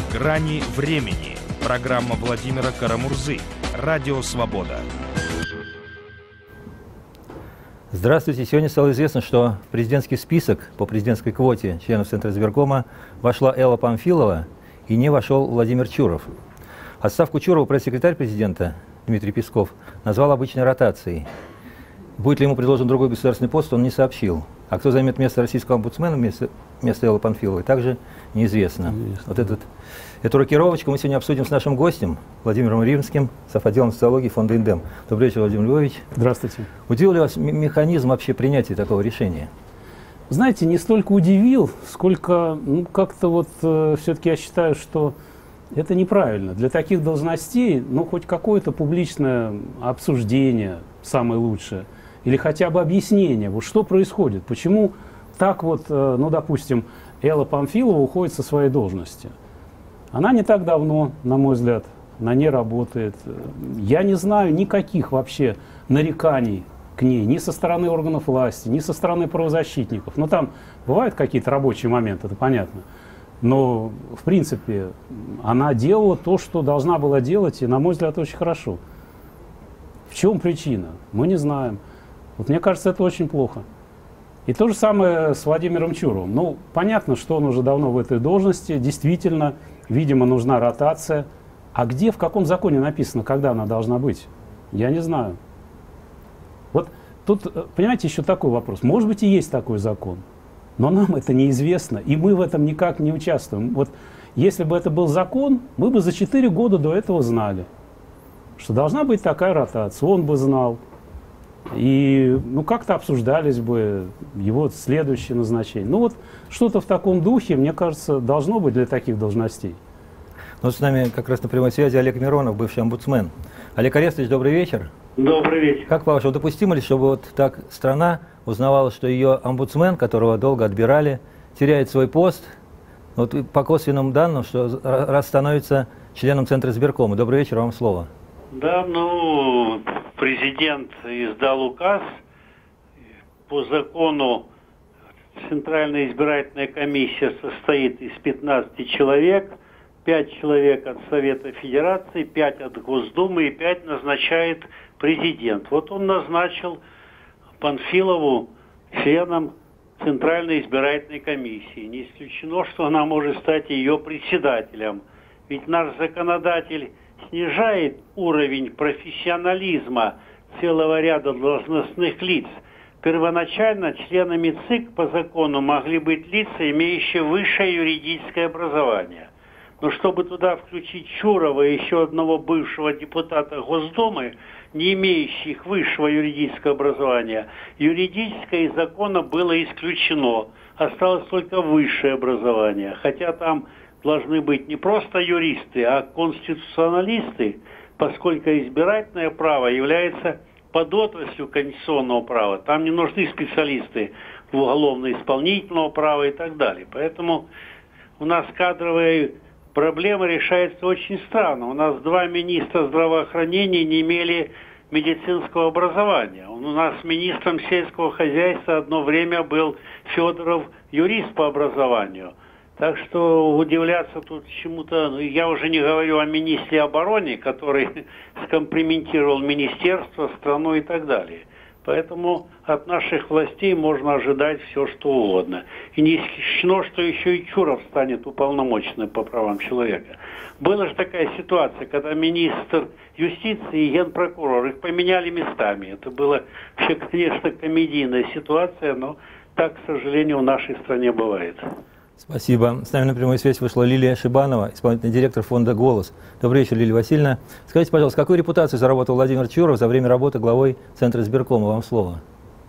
Грани времени. Программа Владимира Карамурзы. Радио «Свобода». Здравствуйте. Сегодня стало известно, что в президентский список по президентской квоте членов Центра избиркома вошла Элла Памфилова и не вошел Владимир Чуров. Отставку Чурова пресс-секретарь президента Дмитрий Песков назвал обычной ротацией. Будет ли ему предложен другой государственный пост, он не сообщил. А кто займет место российского омбудсмена вместо Эллы Памфиловой, также неизвестно. Вот эту рокировочку мы сегодня обсудим с нашим гостем Владимиром Римским, отделом социологии фонда «Индем». Добрый вечер, Владимир Львович. Здравствуйте. Удивил ли вас механизм вообще принятия такого решения? Знаете, не столько удивил, сколько, как-то вот все-таки я считаю, что это неправильно. Для таких должностей, хоть какое-то публичное обсуждение самое лучшее, или хотя бы объяснение, вот что происходит, почему так вот, допустим, Элла Памфилова уходит со своей должности. Она не так давно, на мой взгляд, на ней работает. Я не знаю никаких вообще нареканий к ней, ни со стороны органов власти, ни со стороны правозащитников. Там бывают какие-то рабочие моменты, это понятно. Но, в принципе, она делала то, что должна была делать, и, на мой взгляд, очень хорошо. В чем причина? Мы не знаем. Вот мне кажется, это очень плохо. И то же самое с Владимиром Чуровым. Понятно, что он уже давно в этой должности. Действительно, видимо, нужна ротация. А где, в каком законе написано, когда она должна быть? Я не знаю. Вот тут, понимаете, еще такой вопрос. Может быть, и есть такой закон. Но нам это неизвестно, и мы в этом никак не участвуем. Вот если бы это был закон, мы бы за 4 года до этого знали, что должна быть такая ротация. Он бы знал. И как-то обсуждались бы его следующее назначение. Что-то в таком духе, мне кажется, должно быть для таких должностей. С нами как раз на прямой связи Олег Миронов, бывший омбудсмен. Олег Арестович, добрый вечер. Добрый вечер. Как по-вашему, допустимо ли, чтобы вот так страна узнавала, что ее омбудсмен, которого долго отбирали, теряет свой пост, по косвенным данным, что раз становится членом Центра избиркома? Добрый вечер, вам слово. Да, президент издал указ. По закону Центральная избирательная комиссия состоит из 15 человек. 5 человек от Совета Федерации, 5 от Госдумы и 5 назначает президент. Вот он назначил Памфилову членом Центральной избирательной комиссии. Не исключено, что она может стать ее председателем. Ведь наш законодатель снижает уровень профессионализма целого ряда должностных лиц. Первоначально членами ЦИК по закону могли быть лица, имеющие высшее юридическое образование. Но чтобы туда включить Чурова и еще одного бывшего депутата Госдумы, не имеющих высшего юридического образования, юридическое из закона было исключено. Осталось только высшее образование. Хотя там должны быть не просто юристы, а конституционалисты, поскольку избирательное право является подотраслью конституционного права. Там не нужны специалисты в уголовно-исполнительного права и так далее. Поэтому у нас кадровые проблемы решаются очень странно. У нас 2 министра здравоохранения не имели медицинского образования. У нас министром сельского хозяйства одно время был Федоров, юрист по образованию. Так что удивляться тут чему-то, я уже не говорю о министре обороны, который скомпрометировал министерство, страну и так далее. Поэтому от наших властей можно ожидать все, что угодно. И не исключено, что еще и Чуров станет уполномоченным по правам человека. Была же такая ситуация, когда министр юстиции и генпрокурор, их поменяли местами. Это была вообще, конечно, комедийная ситуация, но так, к сожалению, в нашей стране бывает. Спасибо. С нами на прямую связь вышла Лилия Шибанова, исполнительный директор фонда «Голос». Добрый вечер, Лилия Васильевна. Скажите, пожалуйста, какую репутацию заработал Владимир Чуров за время работы главой Центра избиркома? Вам слово.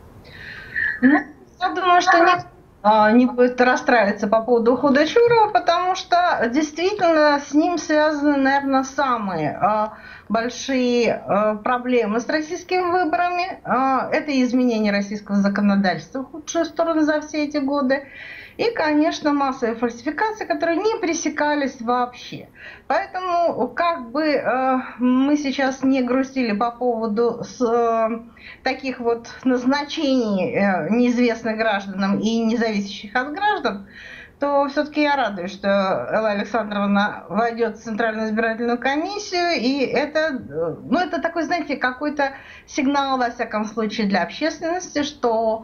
Я думаю, что никто не будет расстраиваться по поводу ухода Чурова, потому что действительно с ним связаны, наверное, самые большие проблемы с российскими выборами. Это изменение российского законодательства в худшую сторону за все эти годы. И, конечно, массовые фальсификации, которые не пресекались вообще. Поэтому, как бы мы сейчас не грустили по поводу таких вот назначений неизвестных гражданам и независящих от граждан, то все-таки я радуюсь, что Элла Александровна войдет в Центральную избирательную комиссию, и это, ну, это такой, знаете, какой-то сигнал, во всяком случае, для общественности, что,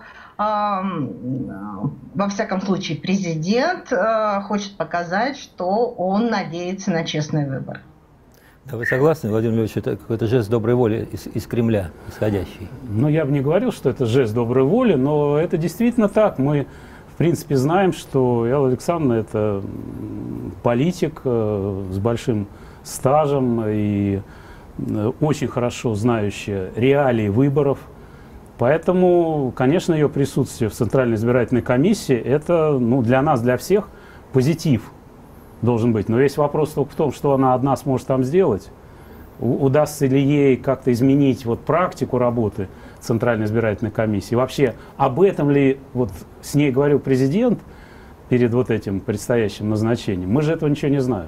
во всяком случае, президент хочет показать, что он надеется на честный выбор. Да, вы согласны, Владимир Львович, это какой-то жест доброй воли из Кремля исходящий? Ну, я бы не говорил, что это жест доброй воли, но это действительно так. Мы, в принципе, знаем, что Элла Александровна – это политик с большим стажем и очень хорошо знающая реалии выборов. Поэтому, конечно, ее присутствие в Центральной избирательной комиссии – это, ну, для нас, для всех позитив должен быть. Но весь вопрос только в том, что она одна сможет там сделать. Удастся ли ей как-то изменить вот практику работы Центральной избирательной комиссии? Вообще, об этом ли вот с ней говорил президент перед вот этим предстоящим назначением? Мы же этого ничего не знаем.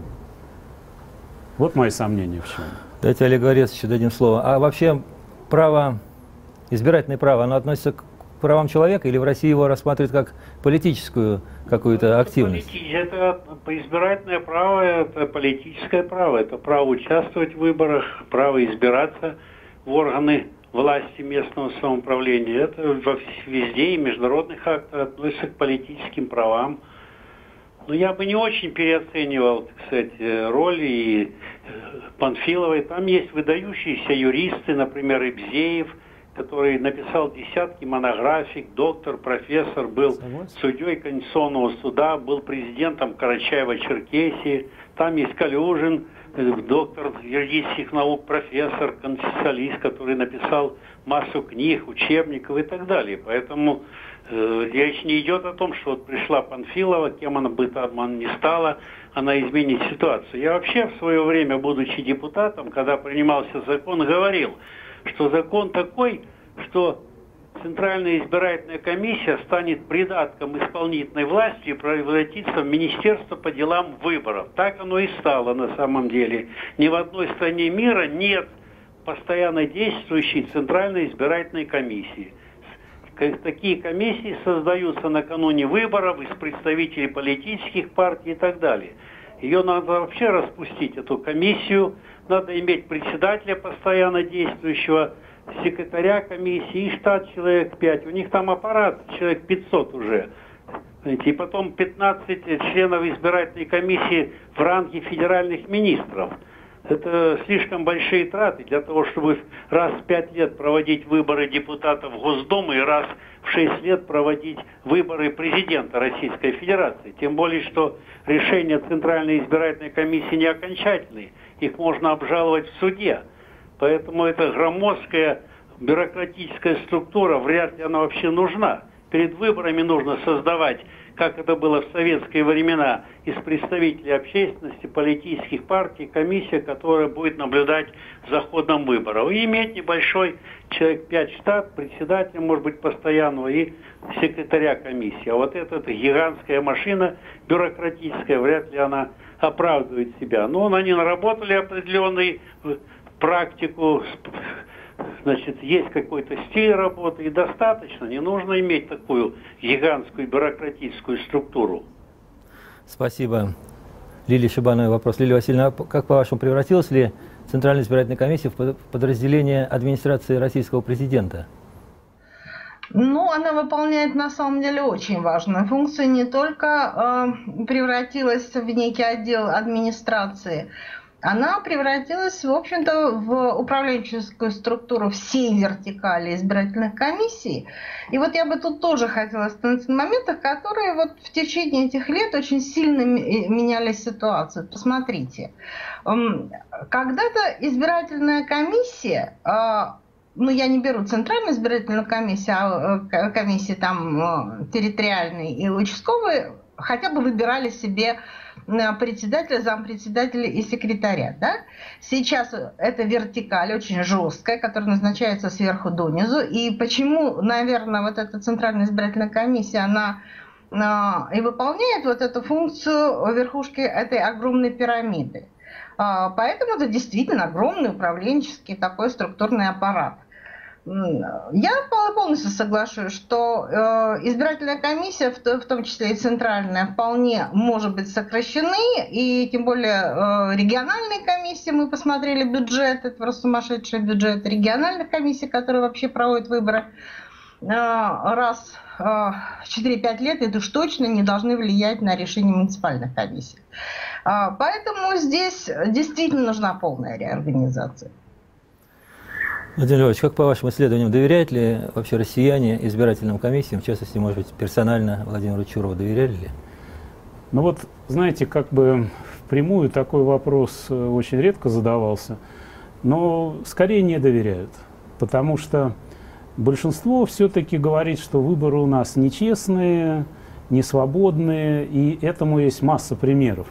Вот мои сомнения в чем. Дайте Олег Горецовичу дадим слово. А вообще право, избирательное право, оно относится к правам человека или в России его рассматривают как политическую какую-то активность? Это избирательное право, это политическое право, это право участвовать в выборах, право избираться в органы власти местного самоуправления. Это везде и международных актах относится к политическим правам. Но я бы не очень переоценивал, так сказать, роль и Панфиловой. Там есть выдающиеся юристы, например, Ибзеев, который написал десятки монографий, доктор, профессор, был судьей Конституционного суда, был президентом Карачаево-Черкесии. Там есть Калюжин, доктор юридических наук, профессор, конституционалист, который написал массу книг, учебников и так далее. Поэтому речь не идет о том, что вот пришла Панфилова, кем она бы там ни стала, она изменит ситуацию. Я вообще в свое время, будучи депутатом, когда принимался закон, говорил, что закон такой, что Центральная избирательная комиссия станет придатком исполнительной власти и превратится в Министерство по делам выборов. Так оно и стало на самом деле. Ни в одной стране мира нет постоянно действующей Центральной избирательной комиссии. Такие комиссии создаются накануне выборов из представителей политических партий и так далее. Ее надо вообще распустить, эту комиссию. Надо иметь председателя постоянно действующего, секретаря комиссии и штат человек 5. У них там аппарат человек 500 уже. И потом 15 членов избирательной комиссии в ранге федеральных министров. Это слишком большие траты для того, чтобы раз в 5 лет проводить выборы депутатов Госдумы и раз в 6 лет проводить выборы президента Российской Федерации. Тем более, что решения Центральной избирательной комиссии не окончательные. Их можно обжаловать в суде. Поэтому эта громоздкая бюрократическая структура, вряд ли она вообще нужна. Перед выборами нужно создавать, как это было в советские времена, из представителей общественности, политических партий, комиссия, которая будет наблюдать за ходом выборов. И иметь небольшой человек 5 штат, председателя, может быть, постоянного, и секретаря комиссии. А вот эта гигантская машина бюрократическая, вряд ли она оправдывает себя. Но они наработали определенную практику, значит, есть какой-то стиль работы, и достаточно. Не нужно иметь такую гигантскую бюрократическую структуру. Спасибо. Лилия Шибанова, вопрос. Лилия Васильевна, как по-вашему, превратилась ли Центральная избирательная комиссия в подразделение администрации российского президента? Ну, она выполняет на самом деле очень важную функцию. Не только превратилась в некий отдел администрации, она превратилась, в общем-то, в управленческую структуру всей вертикали избирательных комиссий. И вот я бы тут тоже хотела остановиться на моментах, которые вот в течение этих лет очень сильно меняли ситуацию. Посмотрите, когда-то избирательная комиссия, ну, я не беру Центральную избирательную комиссию, а комиссии там территориальные и участковые, хотя бы выбирали себе председателя, зампредседателя и секретаря. Да? Сейчас это вертикаль очень жесткая, которая назначается сверху донизу. И почему, наверное, вот эта Центральная избирательная комиссия, она и выполняет вот эту функцию верхушки этой огромной пирамиды. Поэтому это действительно огромный управленческий такой структурный аппарат. Я полностью соглашусь, что избирательная комиссия, в том числе и центральная, вполне может быть сокращены, и тем более региональные комиссии, мы посмотрели бюджет, это просто сумасшедший бюджет региональных комиссий, которые вообще проводят выборы раз в 4-5 лет, это уж точно не должны влиять на решение муниципальных комиссий. Поэтому здесь действительно нужна полная реорганизация. Владимир Львович, как по вашим исследованиям, доверяют ли вообще россияне избирательным комиссиям, в частности, может быть, персонально Владимиру Чурову доверяли ли? Ну вот, знаете, как бы впрямую такой вопрос очень редко задавался, но скорее не доверяют, потому что большинство все-таки говорит, что выборы у нас нечестные, несвободные, и этому есть масса примеров.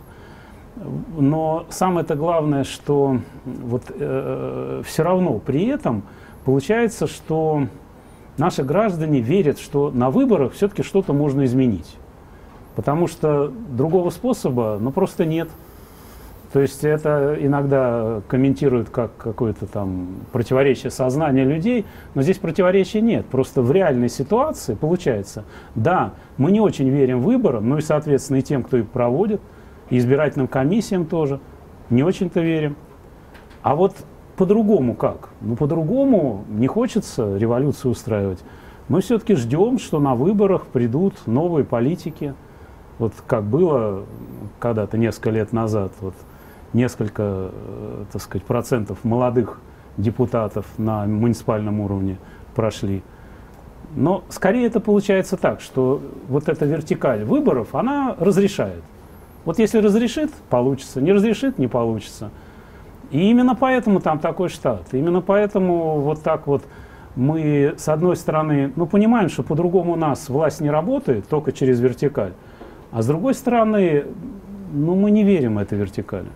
Но самое-то главное, что вот, все равно при этом получается, что наши граждане верят, что на выборах все-таки что-то можно изменить. Потому что другого способа просто нет. То есть это иногда комментируют как какое-то там противоречие сознания людей, но здесь противоречия нет. Просто в реальной ситуации получается, да, мы не очень верим выборам, ну и, соответственно, и тем, кто их проводит, и избирательным комиссиям тоже не очень-то верим. А вот по-другому как? Ну, по-другому не хочется революцию устраивать. Мы все-таки ждем, что на выборах придут новые политики. Вот как было когда-то несколько лет назад, вот несколько, так сказать, процентов молодых депутатов на муниципальном уровне прошли. Но скорее это получается так, что вот эта вертикаль выборов, она разрешает. Вот если разрешит, получится, не разрешит, не получится. И именно поэтому там такой штат. Именно поэтому вот так вот мы, с одной стороны, понимаем, что по-другому у нас власть не работает, только через вертикаль. А с другой стороны, мы не верим в эту вертикаль.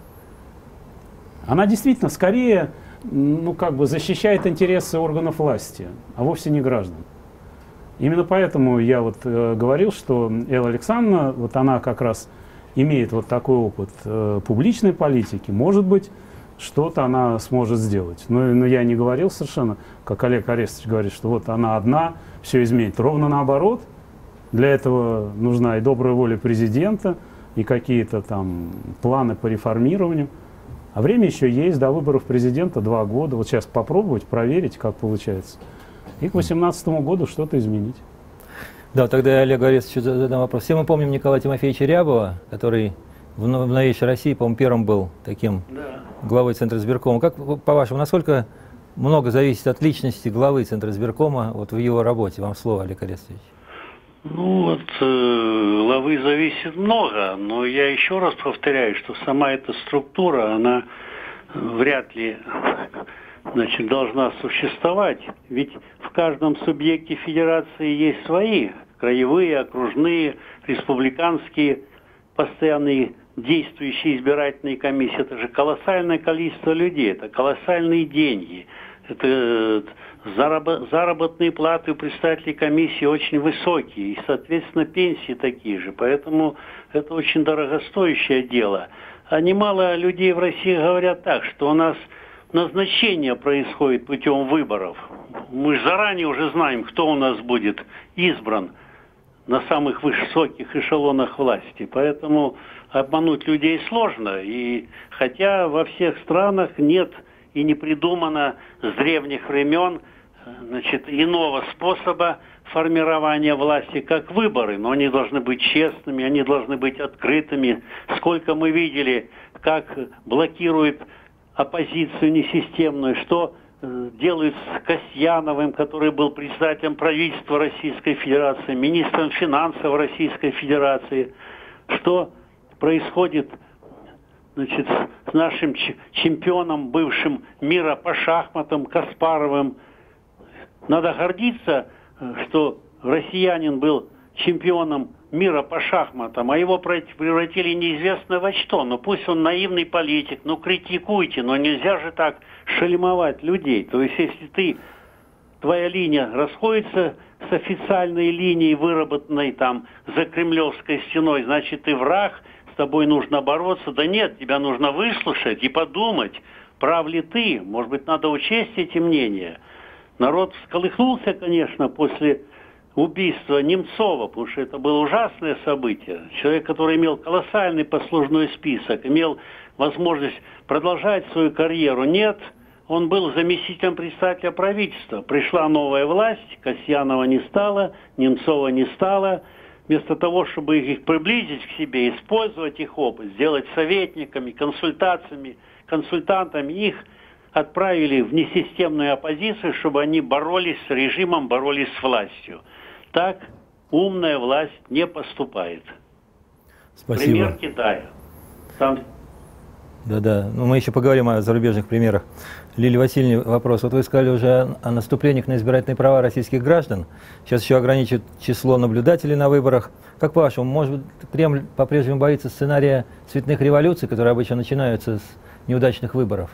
Она действительно скорее, как бы защищает интересы органов власти, а вовсе не граждан. Именно поэтому я вот говорил, что Элла Александровна, вот она как раз имеет вот такой опыт публичной политики, может быть, что-то она сможет сделать. Но я не говорил совершенно, как Олег Арестович говорит, что вот она одна все изменит. Ровно наоборот. Для этого нужна и добрая воля президента, и какие-то там планы по реформированию. А время еще есть, до выборов президента 2 года. Вот сейчас попробовать, проверить, как получается. И к 2018 году что-то изменить. Да, тогда я Олегу Арестовичу задам вопрос. Все мы помним Николая Тимофеевича Рябова, который в новейшей России, по-моему, первым был таким главой Центра избиркома. Как, по-вашему, насколько много зависит от личности главы Центра избиркома вот в его работе? Вам слово, Олег Арестович. Ну, от главы зависит много, но я еще раз повторяю, что сама эта структура, она вряд ли, должна существовать. Ведь в каждом субъекте федерации есть свои, краевые, окружные, республиканские, постоянные действующие избирательные комиссии. Это же колоссальное количество людей, это колоссальные деньги. Это заработные платы у представителей комиссии очень высокие, и, соответственно, пенсии такие же. Поэтому это очень дорогостоящее дело. А немало людей в России говорят так, что у нас назначение происходит путем выборов. Мы же заранее уже знаем, кто у нас будет избран на самых высоких эшелонах власти. Поэтому обмануть людей сложно. И хотя во всех странах нет и не придумано с древних времен иного способа формирования власти, как выборы. Но они должны быть честными, они должны быть открытыми. Сколько мы видели, как блокируют оппозицию несистемную, что делают с Касьяновым, который был председателем правительства Российской Федерации, министром финансов Российской Федерации, что происходит с нашим чемпионом бывшим мира по шахматам Каспаровым. Надо гордиться, что россиянин был чемпионом мира по шахматам, а его превратили неизвестно во что. Но пусть он наивный политик, критикуйте, но нельзя же так шельмовать людей. То есть, если твоя линия расходится с официальной линией, выработанной там за Кремлевской стеной, значит, ты враг, с тобой нужно бороться. Да нет, тебя нужно выслушать и подумать, прав ли ты. Может быть, надо учесть эти мнения. Народ всколыхнулся, конечно, после убийства Немцова, потому что это было ужасное событие. Человек, который имел колоссальный послужной список, имел возможность продолжать свою карьеру. Нет, он был заместителем председателя правительства. Пришла новая власть, Касьянова не стало, Немцова не стало. Вместо того, чтобы их приблизить к себе, использовать их опыт, сделать советниками, консультантами, их отправили в несистемную оппозицию, чтобы они боролись с режимом, боролись с властью. Так умная власть не поступает. Спасибо. Пример Китая. Там... Да-да, ну, мы еще поговорим о зарубежных примерах. Лилия Васильевна, вопрос. Вот вы сказали уже о наступлениях на избирательные права российских граждан. Сейчас еще ограничат число наблюдателей на выборах. Как по-вашему, может быть, Кремль по-прежнему боится сценария цветных революций, которые обычно начинаются с неудачных выборов?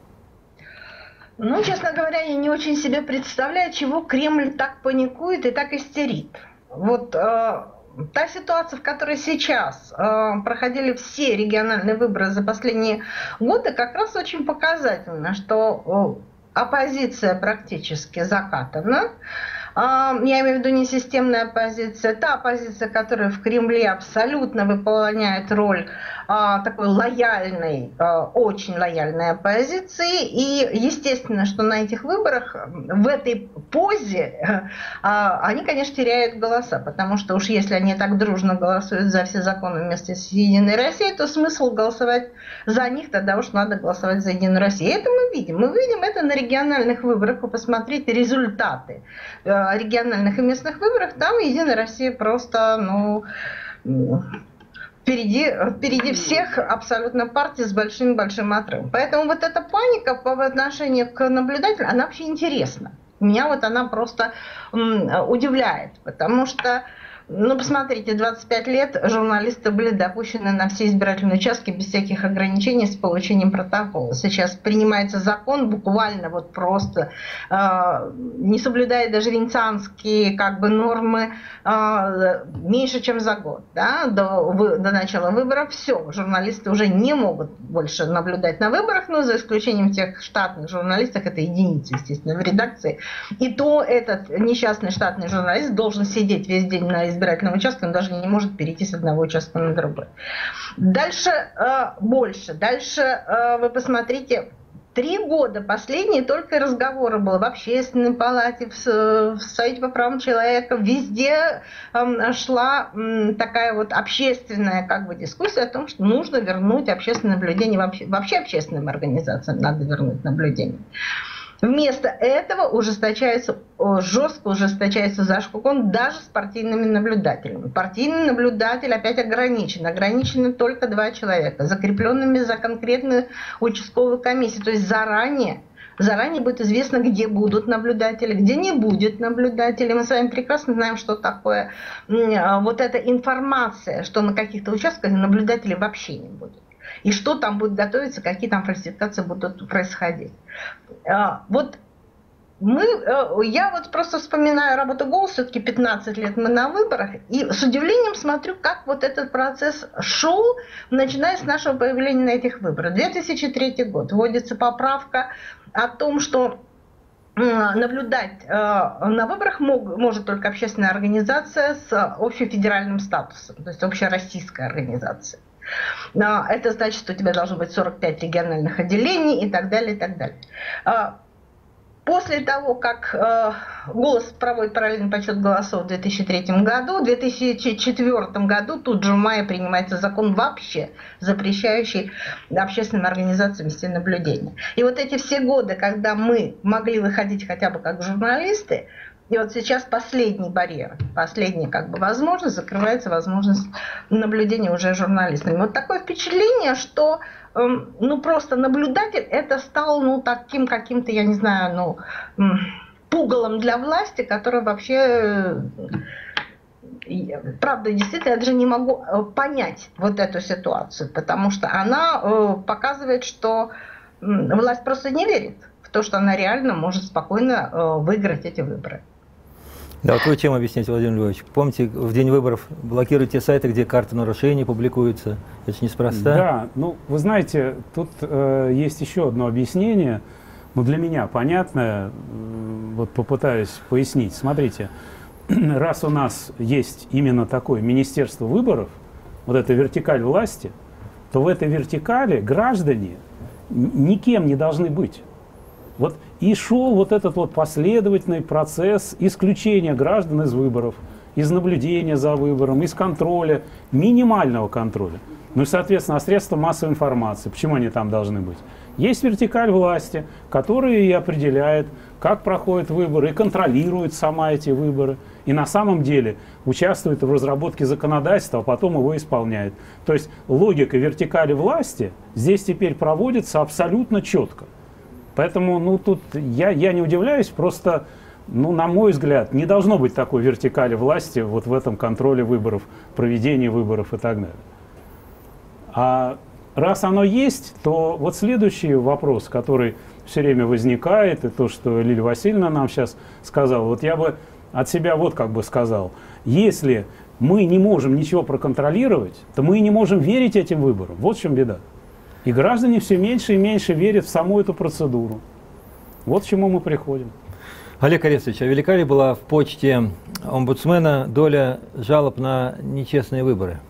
Ну, честно говоря, я не очень себе представляю, чего Кремль так паникует и так истерит. Вот та ситуация, в которой сейчас проходили все региональные выборы за последние годы, как раз очень показательна, что оппозиция практически закатана. Я имею в виду не системная оппозиция, та оппозиция, которая в Кремле абсолютно выполняет роль такой лояльной, очень лояльной оппозиции. И естественно, что на этих выборах, в этой позе, они, конечно, теряют голоса, потому что уж если они так дружно голосуют за все законы вместе с Единой Россией, то смысл голосовать за них, тогда уж надо голосовать за Единую Россию. И это мы видим. Мы видим это на региональных выборах. Вы посмотрите результаты региональных и местных выборах. Там Единая Россия просто, впереди всех абсолютно партий с большим-большим отрывом. Поэтому вот эта паника по отношению к наблюдателям, она вообще интересна. Меня вот она просто удивляет, потому что, посмотрите, 25 лет журналисты были допущены на все избирательные участки без всяких ограничений с получением протокола. Сейчас принимается закон, буквально вот просто не соблюдая даже венецианские нормы меньше, чем за год, да, до начала выборов. Все, журналисты уже не могут больше наблюдать на выборах, но за исключением тех штатных журналистов, это единицы, естественно, в редакции. И то этот несчастный штатный журналист должен сидеть весь день на избирательном участке, он даже не может перейти с одного участка на другой. Дальше больше. Дальше вы посмотрите, 3 года последние только разговоры было в Общественной палате, в Совете по правам человека, везде шла такая вот общественная дискуссия о том, что нужно вернуть общественное наблюдение, вообще общественным организациям надо вернуть наблюдение. Вместо этого жестко ужесточается закон даже с партийными наблюдателями. Партийный наблюдатель опять ограничен. Ограничены только 2 человека, закрепленными за конкретную участковую комиссию. То есть заранее будет известно, где будут наблюдатели, где не будет наблюдателей. Мы с вами прекрасно знаем, что такое вот эта информация, что на каких-то участках наблюдателей вообще не будет. И что там будет готовиться, какие там фальсификации будут происходить. Я вот просто вспоминаю работу «Голос», все-таки 15 лет мы на выборах, и с удивлением смотрю, как вот этот процесс шел, начиная с нашего появления на этих выборах. 2003 год. Вводится поправка о том, что наблюдать на выборах может только общественная организация с общефедеральным статусом, то есть общероссийская организация. Это значит, что у тебя должно быть 45 региональных отделений и так далее, и так далее. После того, как «Голос» проводит параллельный подсчет голосов в 2003 году, в 2004 году тут же в мае принимается закон, вообще запрещающий общественным организациям вести наблюдение. И вот эти все годы, когда мы могли выходить хотя бы как журналисты, и вот сейчас последний барьер, последняя возможность, закрывается возможность наблюдения уже журналистами. Вот такое впечатление, что просто наблюдатель это стал таким каким-то, я не знаю, пугалом для власти, который вообще, правда, действительно, я даже не могу понять вот эту ситуацию, потому что она показывает, что власть просто не верит в то, что она реально может спокойно выиграть эти выборы. Да, вот вы чем объясняете, Владимир Львович? Помните, в день выборов блокируют те сайты, где карты нарушений публикуются? Это же неспроста. Да, вы знаете, тут есть еще одно объяснение, для меня понятное. вот попытаюсь пояснить. Смотрите, раз у нас есть именно такое Министерство выборов, вот эта вертикаль власти, то в этой вертикали граждане никем не должны быть. Вот и шел вот этот вот последовательный процесс исключения граждан из выборов, из наблюдения за выбором, из контроля, минимального контроля. Ну и, соответственно, средства массовой информации, почему они там должны быть? Есть вертикаль власти, которая и определяет, как проходят выборы, и контролирует сама эти выборы. И на самом деле участвует в разработке законодательства, а потом его исполняет. То есть логика вертикали власти здесь теперь проводится абсолютно четко. Поэтому, ну, тут я не удивляюсь, просто, ну, на мой взгляд, не должно быть такой вертикали власти вот в этом контроле выборов, проведении выборов и так далее. А раз оно есть, то вот следующий вопрос, который все время возникает, и то, что Лилия Васильевна нам сейчас сказала, вот я бы от себя вот как бы сказал, если мы не можем ничего проконтролировать, то мы и не можем верить этим выборам. Вот в чем беда. И граждане все меньше и меньше верят в саму эту процедуру. Вот к чему мы приходим. Олег Арестович, а велика ли была в почте омбудсмена доля жалоб на нечестные выборы?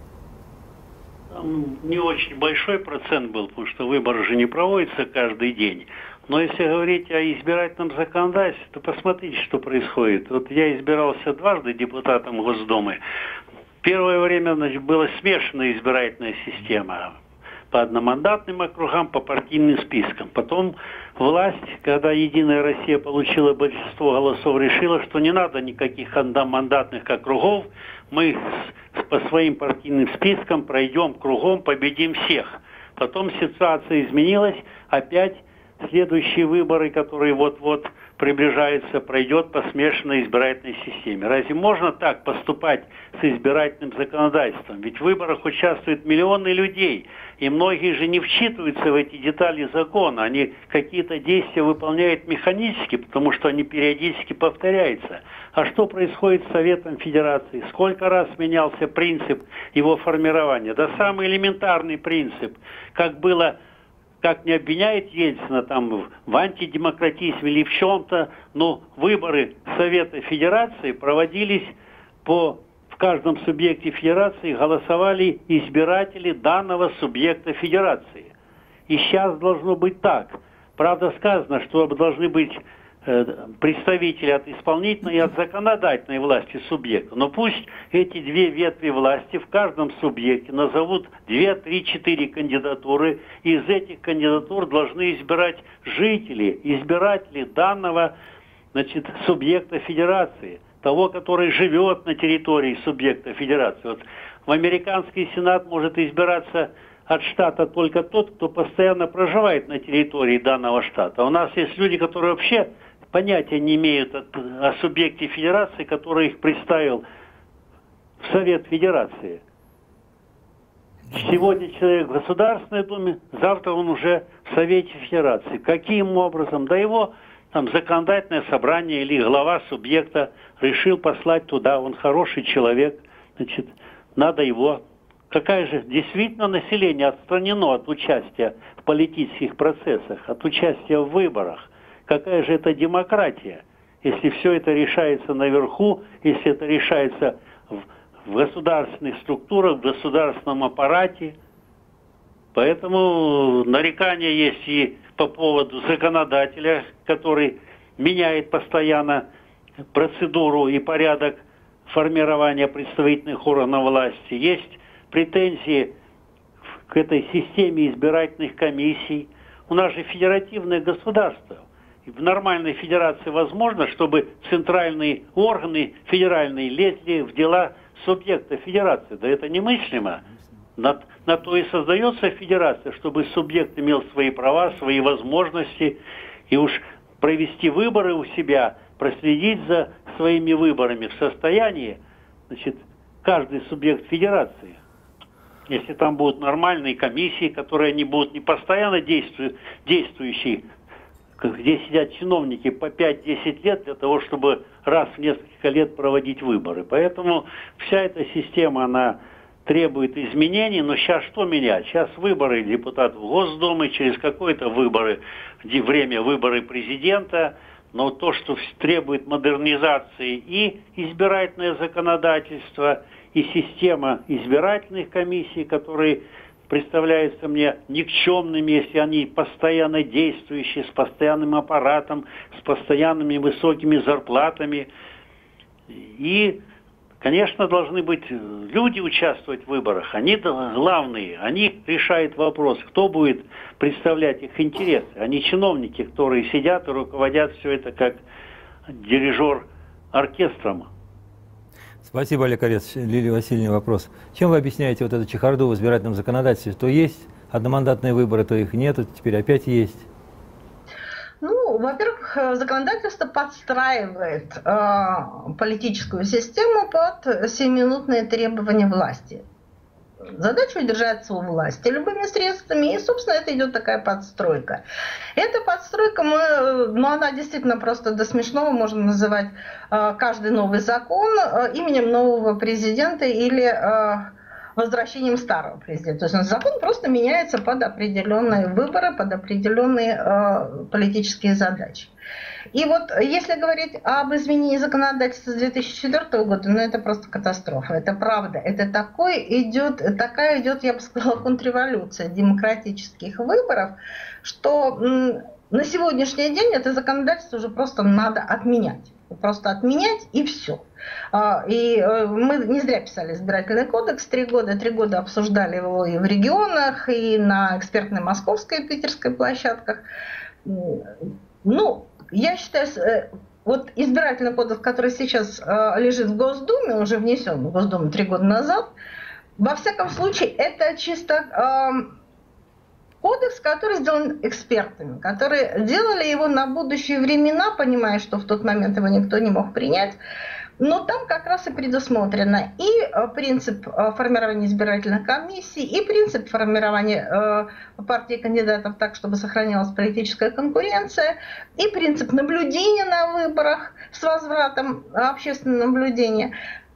Там не очень большой процент был, потому что выборы же не проводятся каждый день. Но если говорить о избирательном законодательстве, то посмотрите, что происходит. Вот я избирался дважды депутатом Госдумы. Первое время, значит, была смешанная избирательная система. По одномандатным округам, по партийным спискам. Потом власть, когда Единая Россия получила большинство голосов, решила, что не надо никаких одномандатных округов. Мы по своим партийным спискам пройдем кругом, победим всех. Потом ситуация изменилась. Опять следующие выборы, которые вот-вот приближаются, пройдет по смешанной избирательной системе. Разве можно так поступать с избирательным законодательством? Ведь в выборах участвуют миллионы людей, и многие же не вчитываются в эти детали закона. Они какие-то действия выполняют механически, потому что они периодически повторяются. А что происходит с Советом Федерации? Сколько раз менялся принцип его формирования? Да самый элементарный принцип, как было... Как не обвиняет Ельцина там в антидемократизме или в чем-то, но выборы Совета Федерации проводились в каждом субъекте Федерации голосовали избиратели данного субъекта Федерации. И сейчас должно быть так. Правда, сказано, что должны быть представители от исполнительной и от законодательной власти субъекта. Но пусть эти две ветви власти в каждом субъекте назовут 2, 3, 4 кандидатуры. И из этих кандидатур должны избирать жители, избиратели данного, значит, субъекта федерации. Того, который живет на территории субъекта федерации. Вот в американский сенат может избираться от штата только тот, кто постоянно проживает на территории данного штата. А у нас есть люди, которые вообще понятия не имеют о субъекте федерации, который их представил в Совет Федерации. Сегодня человек в Государственной Думе, завтра он уже в Совете Федерации. Каким образом? Да его там законодательное собрание или глава субъекта решил послать туда. Он хороший человек, значит, надо его. Какая же действительно население отстранено от участия в политических процессах, от участия в выборах? Какая же это демократия, если все это решается наверху, если это решается в государственных структурах, в государственном аппарате? Поэтому нарекания есть и по поводу законодателя, который меняет постоянно процедуру и порядок формирования представительных органов власти. Есть претензии к этой системе избирательных комиссий. У нас же федеративное государство. В нормальной федерации возможно, чтобы центральные органы федеральные лезли в дела субъекта федерации. Да это немыслимо. На то и создается федерация, чтобы субъект имел свои права, свои возможности, и уж провести выборы у себя, проследить за своими выборами в состоянии, значит, каждый субъект федерации. Если там будут нормальные комиссии, которые не будут не постоянно действующие, где сидят чиновники по 5-10 лет для того, чтобы раз в несколько лет проводить выборы. Поэтому вся эта система, она требует изменений, но сейчас что менять? Сейчас выборы депутатов Госдумы, через какое-то время выборы президента. но то, что требует модернизации и избирательное законодательство, и система избирательных комиссий, которые представляются мне никчемными, если они постоянно действующие, с постоянным аппаратом, с постоянными высокими зарплатами. И, конечно, должны быть люди участвовать в выборах. Они главные, они решают вопрос, кто будет представлять их интересы, а не чиновники, которые сидят и руководят все это как дирижер оркестром. Спасибо, Олег Орестович. Лилия Васильевна, вопрос. Чем вы объясняете вот эту чехарду в избирательном законодательстве? То есть одномандатные выборы, то их нету, теперь опять есть. Ну, во-первых, законодательство подстраивает политическую систему под сиюминутные требования власти. Задача удержаться у власти любыми средствами, и, собственно, это идет такая подстройка. Эта подстройка, она действительно просто до смешного можно называть каждый новый закон именем нового президента или возвращением старого президента. То есть закон просто меняется под определенные выборы, под определенные политические задачи. И вот если говорить об изменении законодательства с 2004 года, это просто катастрофа, это правда. Это такая идет, я бы сказала, контрреволюция демократических выборов, что на сегодняшний день это законодательство уже просто надо отменять. Просто отменять и все. И мы не зря писали избирательный кодекс 3 года. 3 года обсуждали его и в регионах, и на экспертной московской и питерской площадках. Я считаю, вот избирательный кодекс, который сейчас лежит в Госдуме, уже внесен в Госдуму 3 года назад, во всяком случае, это чисто кодекс, который сделан экспертами, которые делали его на будущие времена, понимая, что в тот момент его никто не мог принять. Но там как раз и предусмотрено и принцип формирования избирательных комиссий, и принцип формирования партий кандидатов так, чтобы сохранялась политическая конкуренция, и принцип наблюдения на выборах с возвратом общественного наблюдения.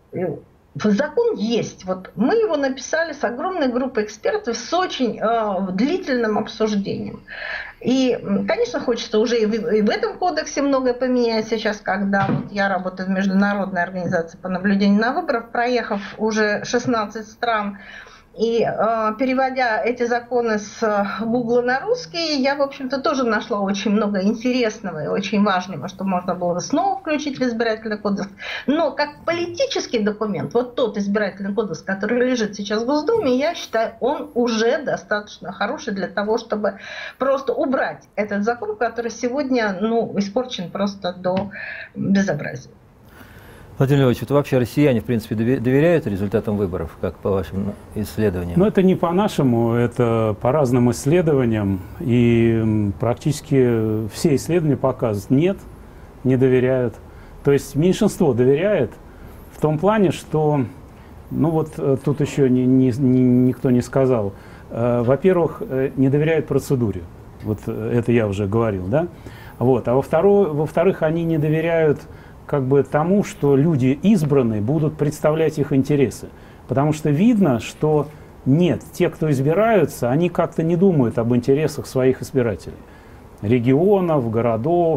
Закон есть. Вот мы его написали с огромной группой экспертов, с очень длительным обсуждением. И, конечно, хочется уже и в этом кодексе многое поменять сейчас, когда вот я работаю в Международной организации по наблюдению на выборах, проехав уже 16 стран, и переводя эти законы с Гугла на русский, я, в общем-то, тоже нашла очень много интересного и очень важного, что можно было снова включить в избирательный кодекс. Но как политический документ, вот тот избирательный кодекс, который лежит сейчас в Госдуме, я считаю, он уже достаточно хороший для того, чтобы просто убрать этот закон, который сегодня испорчен просто до безобразия. Владимир Львович, вот вообще россияне, в принципе, доверяют результатам выборов, как по вашим исследованиям? Это не по-нашему, это по разным исследованиям. И практически все исследования показывают, нет, не доверяют. То есть меньшинство доверяет в том плане, что, тут еще никто не сказал. Во-первых, не доверяют процедуре. Вот это я уже говорил, да? Вот. А во-вторых, они не доверяют тому, что люди избранные будут представлять их интересы. Потому что видно, что нет, те, кто избираются, они как-то не думают об интересах своих избирателей. Регионов, городов,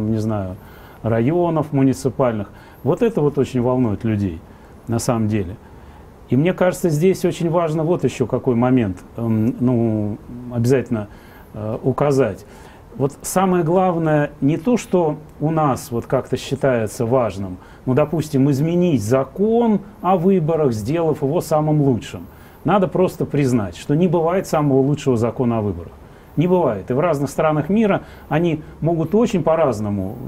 районов муниципальных. Вот это вот очень волнует людей, на самом деле. И мне кажется, здесь очень важно вот еще какой момент, обязательно указать. Вот самое главное не то, что у нас вот как-то считается важным, допустим, изменить закон о выборах, сделав его самым лучшим. Надо просто признать, что не бывает самого лучшего закона о выборах. Не бывает. И в разных странах мира они могут очень по-разному,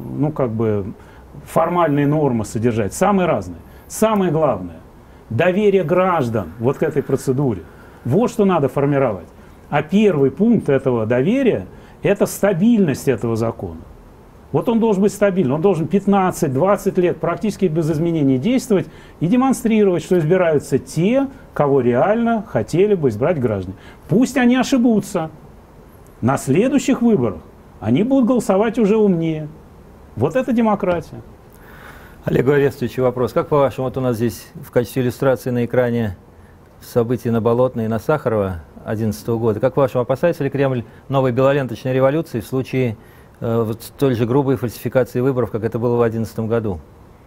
формальные нормы содержать, самые разные. Самое главное – доверие граждан вот к этой процедуре. Вот что надо формировать. А первый пункт этого доверия – это стабильность этого закона. Вот он должен быть стабильным, он должен 15-20 лет практически без изменений действовать и демонстрировать, что избираются те, кого реально хотели бы избрать граждане. Пусть они ошибутся. На следующих выборах они будут голосовать уже умнее. Вот это демократия. Олегу Орестовичу вопрос. Как по-вашему, вот у нас здесь в качестве иллюстрации на экране события на Болотной и на Сахарова 2011 года. Как по-вашему, опасается ли Кремль новой белоленточной революции в случае вот столь же грубой фальсификации выборов, как это было в 2011 году?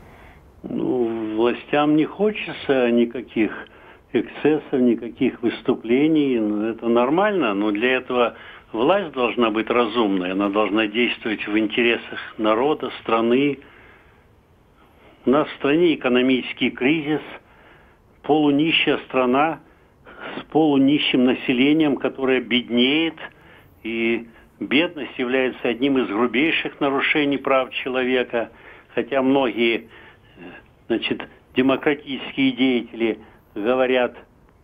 Ну, властям не хочется никаких эксцессов, никаких выступлений. Это нормально, но для этого власть должна быть разумной, она должна действовать в интересах народа, страны. У нас в стране экономический кризис, полунищая страна с полунищим населением, которое беднеет, и бедность является одним из грубейших нарушений прав человека, хотя многие, значит, демократические деятели говорят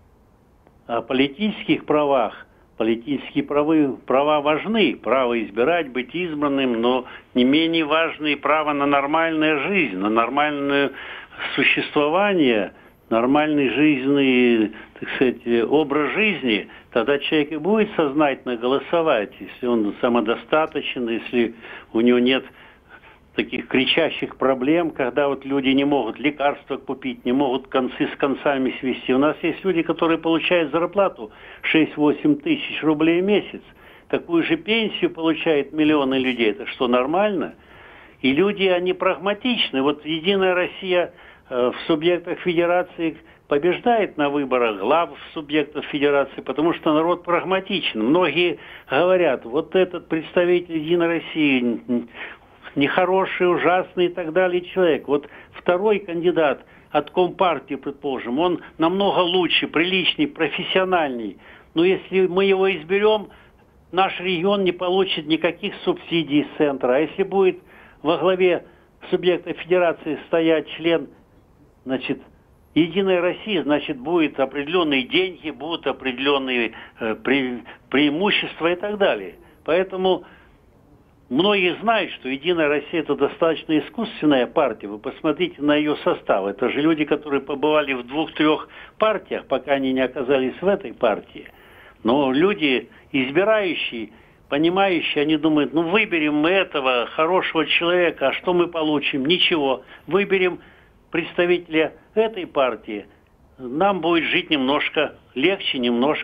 о политических правах. Политические права важны, право избирать, быть избранным, но не менее важно и право на нормальную жизнь, на нормальное существование, нормальный жизненный, так сказать, образ жизни. Тогда человек и будет сознательно голосовать, если он самодостаточен, если у него нет таких кричащих проблем, когда вот люди не могут лекарства купить, не могут концы с концами свести. У нас есть люди, которые получают зарплату 6-8 тысяч рублей в месяц. Такую же пенсию получают миллионы людей. Это что, нормально? И люди, они прагматичны. Вот Единая Россия в субъектах федерации побеждает на выборах глав субъектов федерации, потому что народ прагматичен. Многие говорят, вот этот представитель Единой России нехороший, ужасный и так далее человек. Вот второй кандидат от Компартии, предположим, он намного лучше, приличней, профессиональней. Но если мы его изберем, наш регион не получит никаких субсидий из центра. А если будет во главе субъекта федерации стоять член, значит, Единой России, значит, будут определенные деньги, будут определенные преимущества и так далее. Поэтому многие знают, что Единая Россия – это достаточно искусственная партия. Вы посмотрите на ее состав. Это же люди, которые побывали в 2-3 партиях, пока они не оказались в этой партии. Но люди, избирающие, понимающие, они думают, ну выберем мы этого хорошего человека, а что мы получим? Ничего. Выберем представителя этой партии, нам будет жить немножко легче,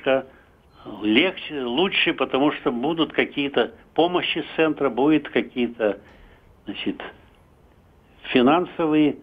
лучше, потому что будут какие-то помощи с центра, будут какие-то, значит, финансовые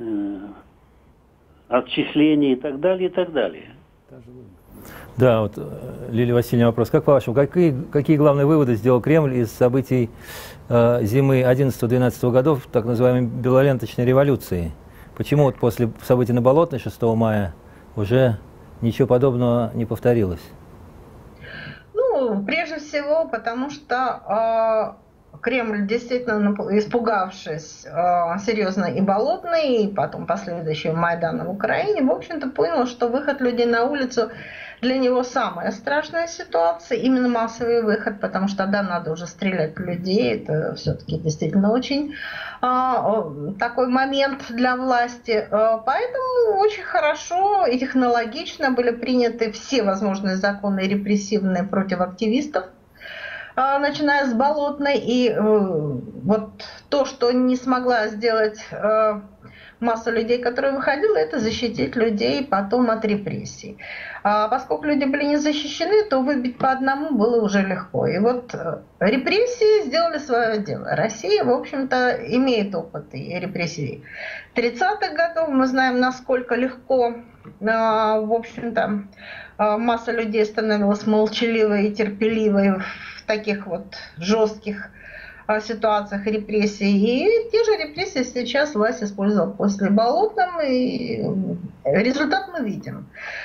отчисления и так далее, и так далее. Да, вот, Лилия Васильевна, вопрос. Как по-вашему, какие главные выводы сделал Кремль из событий зимы 11-12 годов, так называемой белоленточной революции? Почему вот после событий на Болотной 6 мая уже ничего подобного не повторилось? Ну, прежде всего, потому что Кремль, действительно испугавшись серьезно и Болотной, и потом последующего Майдана в Украине, в общем-то понял, что выход людей на улицу для него самая страшная ситуация, именно массовый выход, потому что да, надо уже стрелять в людей, это все-таки действительно очень такой момент для власти. Поэтому очень хорошо и технологично были приняты все возможные законы репрессивные против активистов, начиная с Болотной. И вот то, что не смогла сделать масса людей, которые выходили, это защитить людей потом от репрессий. А поскольку люди были не защищены, то выбить по одному было уже легко. И вот репрессии сделали свое дело. Россия, в общем-то, имеет опыт и репрессий 30-х годов. Мы знаем, насколько легко, в общем-то, масса людей становилась молчаливой и терпеливой в таких вот жестких ситуациях репрессий. И те же репрессии сейчас власть использовала после Болотного, и результат мы видим.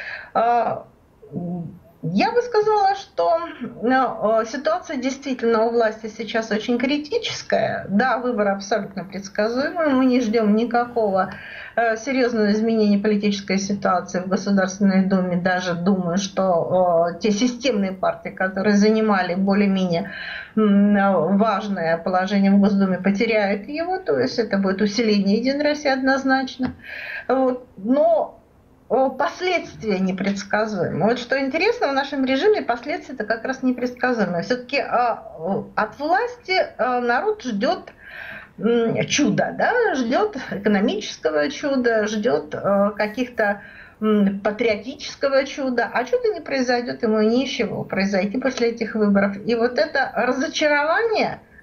Я бы сказала, что ситуация действительно у власти сейчас очень критическая. Да, выборы абсолютно предсказуемы, мы не ждем никакого серьезного изменения политической ситуации в Государственной Думе. Даже думаю, что те системные партии, которые занимали более-менее важное положение в Госдуме, потеряют его. То есть это будет усиление Единой России однозначно. Вот. Но последствия непредсказуемы. Вот что интересно, в нашем режиме последствия-то как раз непредсказуемые. Все-таки от власти народ ждет чуда, да? Ждет экономического чуда, ждет каких-то патриотического чуда, а чудо не произойдет, ему ничего произойти после этих выборов. И вот это разочарование,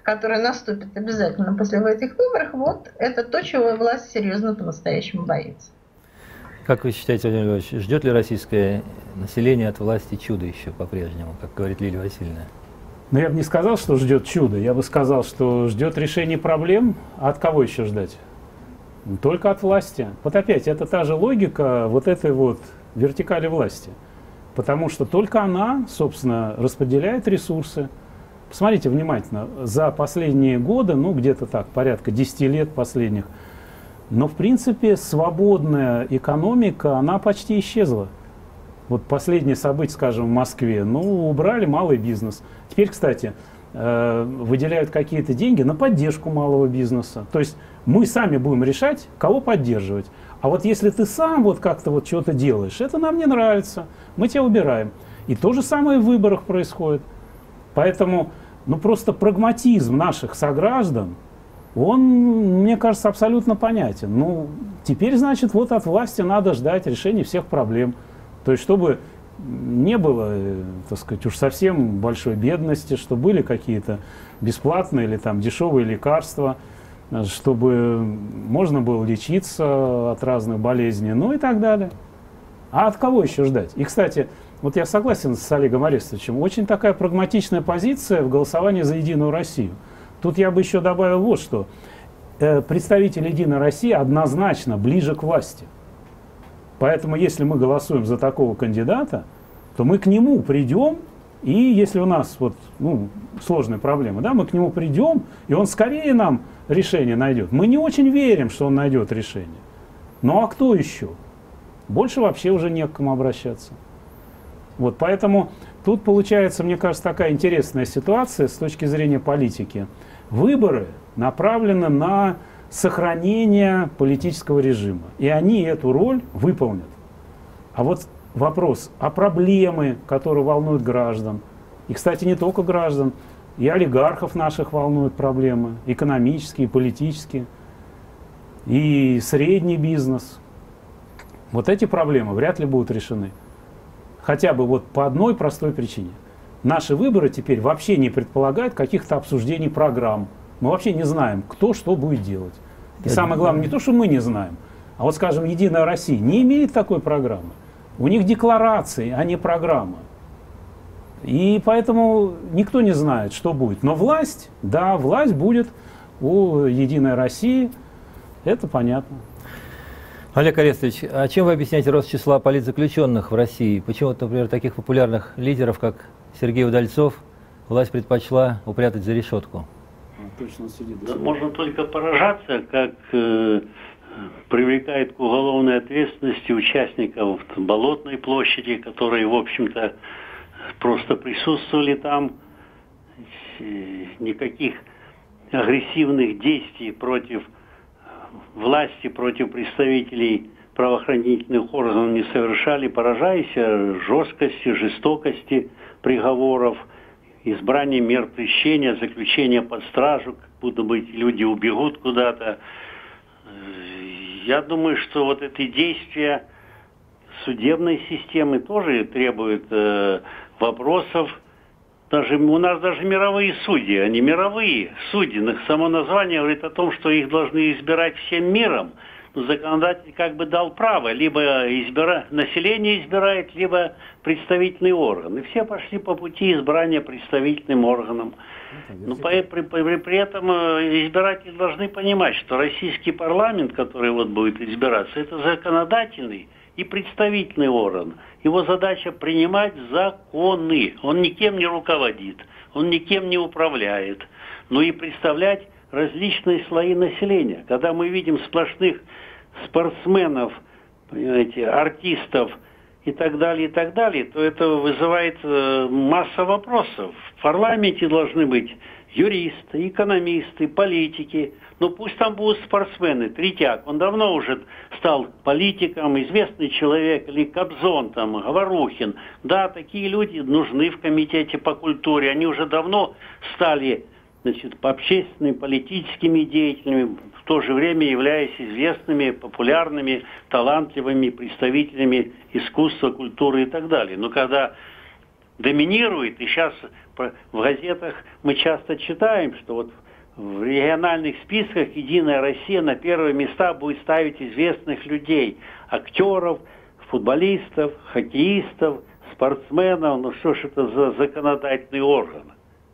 который наступит обязательно после этих выборов, вот это то, чего власть серьезно по-настоящему боится. Как вы считаете, Владимир Львович, ждет ли российское население от власти чуда еще по-прежнему, как говорит Лилия Васильевна? Но я бы не сказал, что ждет чудо. Я бы сказал, что ждет решения проблем. А от кого еще ждать? Только от власти. Вот опять, это та же логика вот этой вот вертикали власти. Потому что только она, собственно, распределяет ресурсы. Посмотрите внимательно, за последние годы, ну где-то так, порядка 10 лет последних, но в принципе свободная экономика, она почти исчезла. Вот последние события, скажем, в Москве, ну убрали малый бизнес. Теперь, кстати, выделяют какие-то деньги на поддержку малого бизнеса. То есть мы сами будем решать, кого поддерживать. А вот если ты сам вот как-то вот что-то делаешь, это нам не нравится, мы тебя убираем. И то же самое в выборах происходит. Поэтому, ну просто прагматизм наших сограждан, он, мне кажется, абсолютно понятен. Ну, теперь, значит, вот от власти надо ждать решения всех проблем. То есть, чтобы не было, так сказать, уж совсем большой бедности, что были какие-то бесплатные или там дешевые лекарства, чтобы можно было лечиться от разных болезней, ну и так далее. А от кого еще ждать? И, кстати, вот я согласен с Олегом Арестовичем, очень такая прагматичная позиция в голосовании за «Единую Россию». Тут я бы еще добавил вот что. Представители «Единой России» однозначно ближе к власти. Поэтому, если мы голосуем за такого кандидата, то мы к нему придем, и если у нас вот, ну, сложные проблемы, да, мы к нему придем, и он скорее нам решение найдет. Мы не очень верим, что он найдет решение. Ну а кто еще? Больше вообще уже не к кому обращаться. Вот, поэтому тут получается, мне кажется, такая интересная ситуация с точки зрения политики. Выборы направлены на сохранение политического режима. И они эту роль выполнят. А вот вопрос, а проблемы, которые волнуют граждан, и, кстати, не только граждан, и олигархов наших волнуют проблемы, экономические, политические, и средний бизнес. Вот эти проблемы вряд ли будут решены. Хотя бы вот по одной простой причине. Наши выборы теперь вообще не предполагают каких-то обсуждений программ. Мы вообще не знаем, кто что будет делать. И самое главное, не то, что мы не знаем, а вот, скажем, «Единая Россия» не имеет такой программы. У них декларации, а не программа. И поэтому никто не знает, что будет. Но власть, да, власть будет у «Единой России», это понятно. Олег Арестович, а чем вы объясняете рост числа политзаключенных в России? Почему, например, таких популярных лидеров, как Сергей Удальцов, власть предпочла упрятать за решетку? Точно сидит. Да, можно только поражаться, как привлекает к уголовной ответственности участников Болотной площади, которые, в общем-то, просто присутствовали там. Никаких агрессивных действий против власти, против представителей правоохранительных органов не совершали, поражаясь жесткости, жестокости приговоров, избрание мер пресечения, заключение под стражу, как будто бы люди убегут куда-то. Я думаю, что вот эти действия судебной системы тоже требуют вопросов. Даже, у нас даже мировые судьи, они мировые судьи. Само название говорит о том, что их должны избирать всем миром. Но законодатель как бы дал право, либо население избирает, либо представительный орган. И все пошли по пути избрания представительным органом. Но при этом избиратели должны понимать, что российский парламент, который вот будет избираться, это законодательный и представительный орган. Его задача принимать законы. Он никем не руководит, он никем не управляет, но и представлять различные слои населения. Когда мы видим сплошных спортсменов, понимаете, артистов и так далее, то это вызывает массу вопросов. В парламенте должны быть юристы, экономисты, политики. Ну пусть там будут спортсмены. Третьяк, он давно уже стал политиком, известный человек, или Кобзон, там, Говорухин. Да, такие люди нужны в комитете по культуре. Они уже давно стали, значит, общественными, политическими деятелями, в то же время являясь известными, популярными, талантливыми представителями искусства, культуры и так далее. Но когда доминирует. И сейчас в газетах мы часто читаем, что вот в региональных списках «Единая Россия» на первые места будет ставить известных людей, актеров, футболистов, хоккеистов, спортсменов. Ну что ж это за законодательный орган?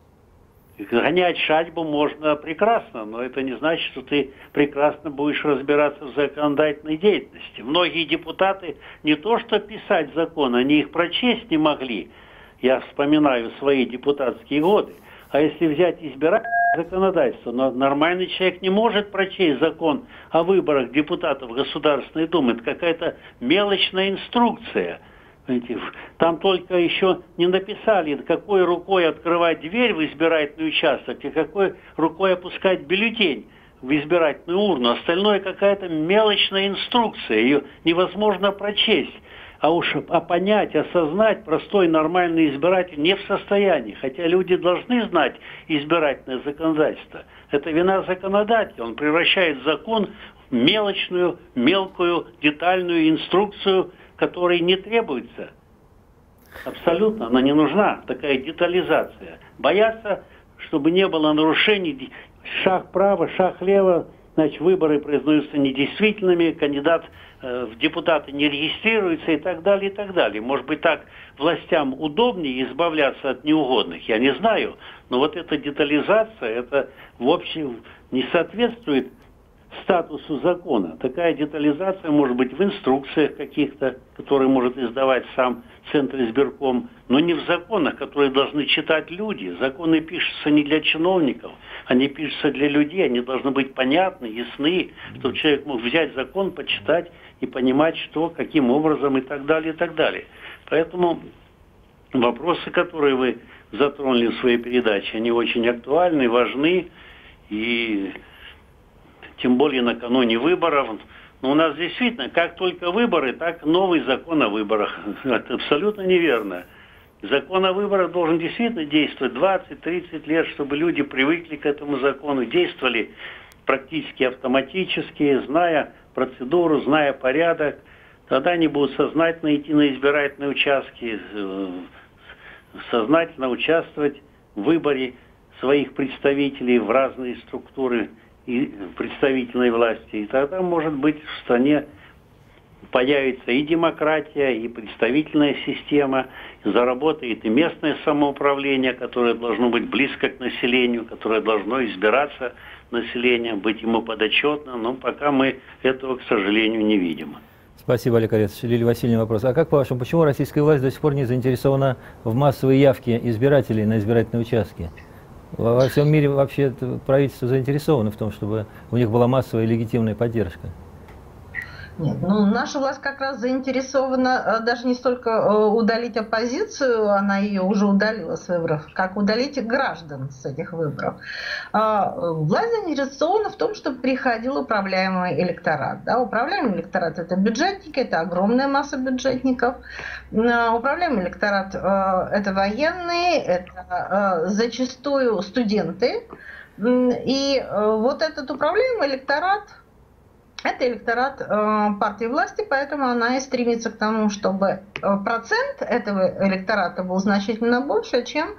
Гонять шайбу можно прекрасно, но это не значит, что ты прекрасно будешь разбираться в законодательной деятельности. Многие депутаты не то что писать законы, они их прочесть не могли. Я вспоминаю свои депутатские годы. А если взять избирательное законодательство, но нормальный человек не может прочесть закон о выборах депутатов Государственной Думы. Это какая-то мелочная инструкция. Там только еще не написали, какой рукой открывать дверь в избирательный участок и какой рукой опускать бюллетень в избирательную урну. Остальное какая-то мелочная инструкция, ее невозможно прочесть. А понять, осознать простой нормальный избиратель не в состоянии. Хотя люди должны знать избирательное законодательство. Это вина законодателя. Он превращает закон в мелочную, мелкую, детальную инструкцию, которой не требуется. Абсолютно, она не нужна, такая детализация. Боятся, чтобы не было нарушений, шаг вправо, шаг влево, значит, выборы признаются недействительными, кандидат в депутаты не регистрируется и так далее, и так далее. Может быть, так властям удобнее избавляться от неугодных, я не знаю, но вот эта детализация, это в общем не соответствует статусу закона. Такая детализация может быть в инструкциях каких-то, которые может издавать сам Центр избирком, но не в законах, которые должны читать люди. Законы пишутся не для чиновников, они пишутся для людей, они должны быть понятны, ясны, чтобы человек мог взять закон, почитать и понимать, что, каким образом и так далее, и так далее. Поэтому вопросы, которые вы затронули в своей передаче, они очень актуальны, важны, и тем более накануне выборов. Но у нас действительно, как только выборы, так новый закон о выборах. Это абсолютно неверно. Закон о выборах должен действительно действовать 20-30 лет, чтобы люди привыкли к этому закону, действовали практически автоматически, зная процедуру, зная порядок. Тогда они будут сознательно идти на избирательные участки, сознательно участвовать в выборе своих представителей в разные структуры и представительной власти. И тогда, может быть, в стране появится и демократия, и представительная система, и заработает и местное самоуправление, которое должно быть близко к населению, которое должно избираться населением, быть ему подотчетным. Но пока мы этого, к сожалению, не видим. Спасибо, Олег Арестович. Лилия Васильевна, вопрос. А как, по-вашему, почему российская власть до сих пор не заинтересована в массовой явке избирателей на избирательные участки? Во всем мире вообще правительство заинтересовано в том, чтобы у них была массовая и легитимная поддержка. Нет, ну, наша власть как раз заинтересована даже не столько удалить оппозицию, она ее уже удалила с выборов, как удалить граждан с этих выборов. Власть заинтересована в том, чтобы приходил управляемый электорат. Да? Управляемый электорат – это бюджетники, это огромная масса бюджетников. Управляемый электорат – это военные, это зачастую студенты. И вот этот управляемый электорат – это электорат партии власти, поэтому она и стремится к тому, чтобы процент этого электората был значительно больше, чем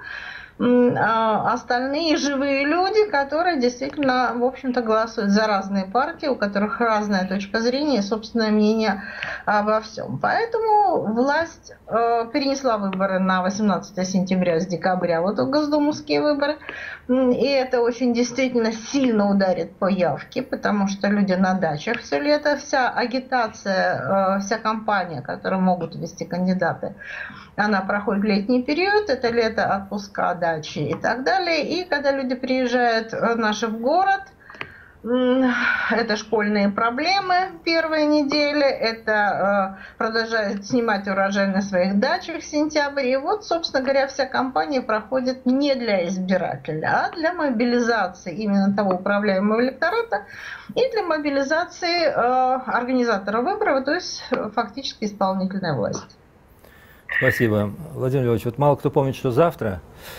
остальные живые люди, которые действительно, в общем-то, голосуют за разные партии, у которых разная точка зрения и собственное мнение обо всем. Поэтому власть перенесла выборы на 18 сентября с декабря, вот госдумовские выборы. И это очень действительно сильно ударит по явке, потому что люди на дачах все лето, вся агитация, вся кампания, которую могут вести кандидаты, она проходит в летний период, это лето, отпуска, дачи и так далее. И когда люди приезжают наши в город, это школьные проблемы первой недели, это продолжают снимать урожай на своих дачах в сентябре. И вот, собственно говоря, вся кампания проходит не для избирателя, а для мобилизации именно того управляемого электората и для мобилизации организатора выборов, то есть фактически исполнительной власти. Спасибо. Владимир Львович, вот мало кто помнит, что завтра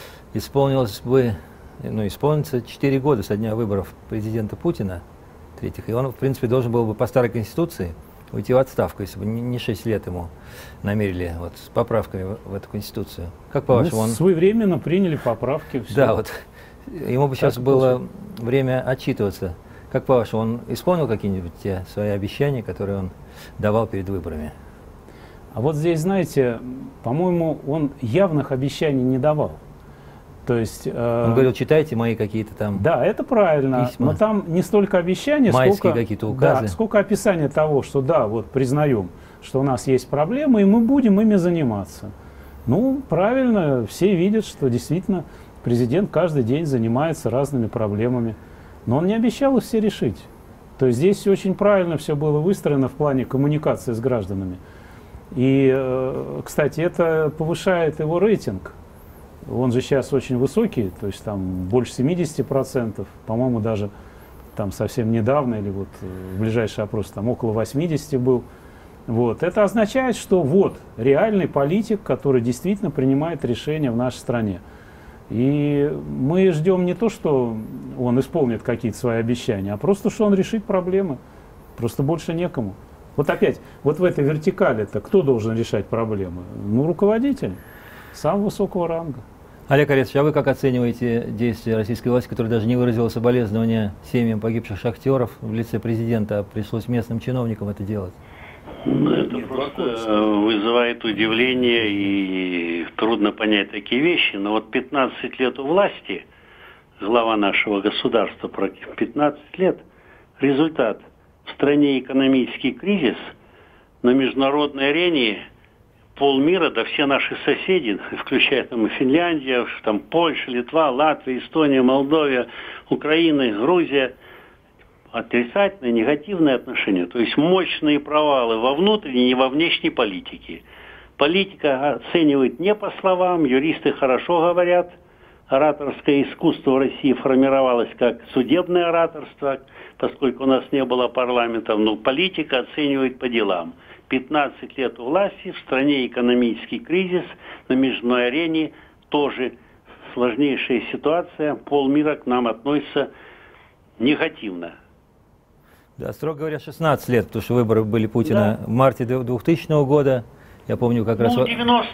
исполнится 4 года со дня выборов президента Путина, третьих, и он, в принципе, должен был бы по старой конституции уйти в отставку, если бы не 6 лет ему намерили вот, с поправками в эту Конституцию? Как по-вашему, он... Своевременно приняли поправки. Все. Да, вот ему бы сейчас было время отчитываться. Как по-вашему, он исполнил какие-нибудь те свои обещания, которые он давал перед выборами? А вот здесь, знаете, по-моему, он явных обещаний не давал. То есть, он говорил, читайте мои какие-то там. Да, это правильно. Письма. Но там не столько обещания, майские какие-то указы. Да, сколько описания того, что да, вот признаем, что у нас есть проблемы, и мы будем ими заниматься. Ну, правильно, все видят, что действительно президент каждый день занимается разными проблемами. Но он не обещал их все решить. То есть здесь очень правильно все было выстроено в плане коммуникации с гражданами. И, кстати, это повышает его рейтинг. Он же сейчас очень высокий, то есть там больше 70%, по-моему, даже там совсем недавно, или вот в ближайший опрос там около 80 был. Вот. Это означает, что вот реальный политик, который действительно принимает решения в нашей стране. И мы ждем не то, что он исполнит какие-то свои обещания, а просто, что он решит проблемы. Просто больше некому. Вот опять, вот в этой вертикали-то кто должен решать проблемы? Ну, руководитель самого высокого ранга. Олег Орестович, а вы как оцениваете действия российской власти, которая даже не выразила соболезнования семьям погибших шахтеров в лице президента, а пришлось местным чиновникам это делать? Это просто вызывает удивление, и трудно понять такие вещи. Но вот 15 лет у власти, глава нашего государства, 15 лет, результат. В стране экономический кризис, на международной арене полмира, да все наши соседи, включая там и Финляндия, там Польша, Литва, Латвия, Эстония, Молдова, Украина, Грузия, отрицательные, негативные отношения. То есть мощные провалы во внутренней и во внешней политике. Политика оценивает не по словам, юристы хорошо говорят. Ораторское искусство в России формировалось как судебное ораторство, поскольку у нас не было парламента, но политика оценивает по делам. 15 лет у власти, в стране экономический кризис, на международной арене тоже сложнейшая ситуация, полмира к нам относится негативно. Да, строго говоря, 16 лет, потому что выборы были Путина в марте 2000 года. Я помню, как раз...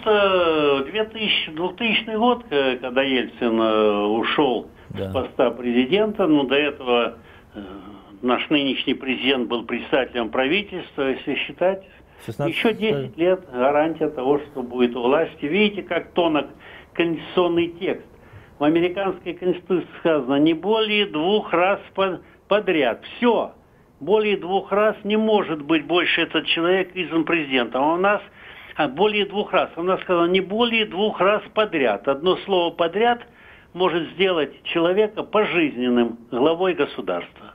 2000 год, когда Ельцин ушел с поста президента, но до этого наш нынешний президент был председателем правительства, если считать, 16... еще 10 лет гарантия того, что будет у власти. Видите, как тонок конституционный текст. В американской конституции сказано не более 2 раз подряд. Все. Более 2 раз не может быть больше этот человек избран президентом. А у нас более 2 раз. У нас сказано не более 2 раз подряд. Одно слово подряд может сделать человека пожизненным главой государства.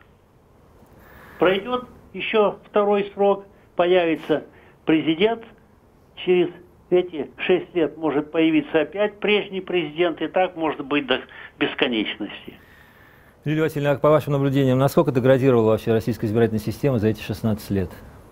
Пройдет еще 2-й срок, появится президент, через эти 6 лет может появиться опять прежний президент, и так может быть до бесконечности. Лилия Васильевна, по вашим наблюдениям, насколько деградировала вообще российская избирательная система за эти 16 лет?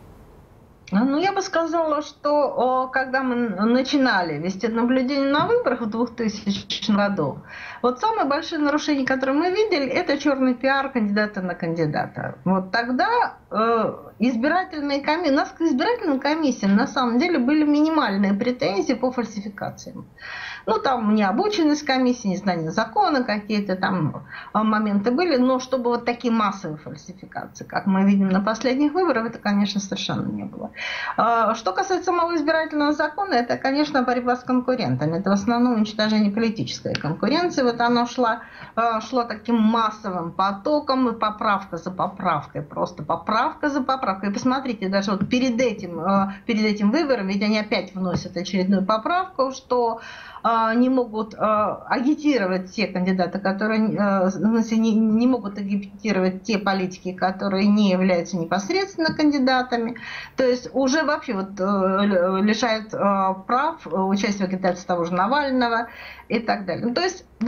Ну, я бы сказала, что когда мы начинали вести наблюдение на выборах в 2000 году, вот самые большие нарушения, которые мы видели, это черный пиар кандидата на кандидата. Вот тогда избирательные комиссии, у нас к избирательным комиссиям на самом деле были минимальные претензии по фальсификациям. Ну, там необученность комиссии, незнание закона, какие-то там моменты были, но чтобы вот такие массовые фальсификации, как мы видим на последних выборах, это, конечно, совершенно не было. Что касается самого избирательного закона, это, конечно, борьба с конкурентами. Это в основном уничтожение политической конкуренции. Вот оно шло таким массовым потоком, и поправка за поправкой, просто поправка за поправкой. И посмотрите, даже вот перед этим выбором, ведь они опять вносят очередную поправку, что не могут агитировать те кандидаты, которые не могут агитировать те политики, которые не являются непосредственно кандидатами. То есть уже вообще вот лишают прав участия в агитации того же Навального и так далее. То есть вот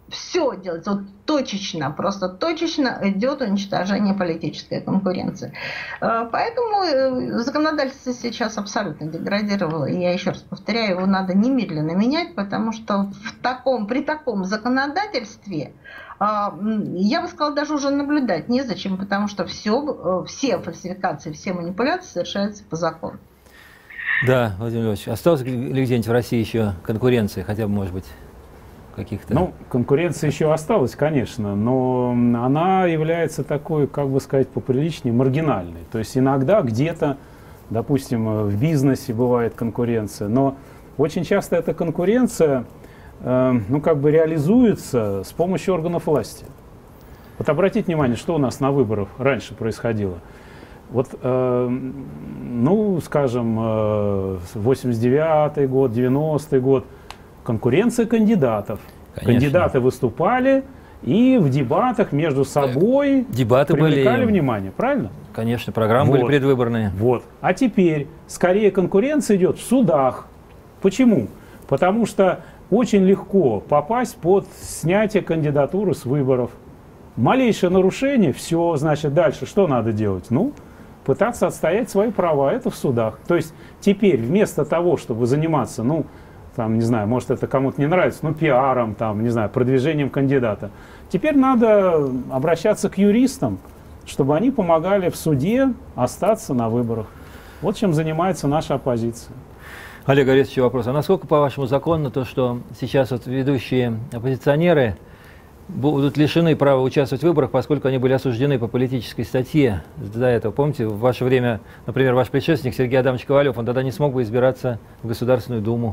все делается, вот точечно, просто точечно идет уничтожение политической конкуренции. Поэтому законодательство сейчас абсолютно деградировало, и я еще раз повторяю, его надо немедленно менять, потому что при таком законодательстве, я бы сказала, даже уже наблюдать незачем, потому что все фальсификации, все манипуляции совершаются по закону. Да, Владимир Львович, осталась ли где-нибудь в России еще конкуренция, хотя бы, может быть, каких-то... Ну, конкуренция еще осталась, конечно, но она является такой, как бы сказать, поприличнее, маргинальной. То есть иногда где-то, допустим, в бизнесе бывает конкуренция, но очень часто эта конкуренция, ну, как бы реализуется с помощью органов власти. Вот обратите внимание, что у нас на выборах раньше происходило. Вот, ну, скажем, 89-й год, 90-й год, конкуренция кандидатов. Конечно. Кандидаты выступали и в дебатах между собой дебаты привлекали были... внимание, правильно? Конечно, программы были предвыборные. Вот. А теперь скорее конкуренция идет в судах. Почему? Потому что очень легко попасть под снятие кандидатуры с выборов. Малейшее нарушение, все, значит, дальше что надо делать? Ну, пытаться отстоять свои права, это в судах. То есть теперь вместо того, чтобы заниматься, ну, там, не знаю, может, это кому-то не нравится, ну, пиаром, там, не знаю, продвижением кандидата, теперь надо обращаться к юристам, чтобы они помогали в суде остаться на выборах. Вот чем занимается наша оппозиция. Олег Борисович, вопрос. А насколько, по-вашему, законно то, что сейчас вот ведущие оппозиционеры будут лишены права участвовать в выборах, поскольку они были осуждены по политической статье до этого? Помните, в ваше время, например, ваш предшественник Сергей Адамович Ковалев, он тогда не смог бы избираться в Государственную Думу.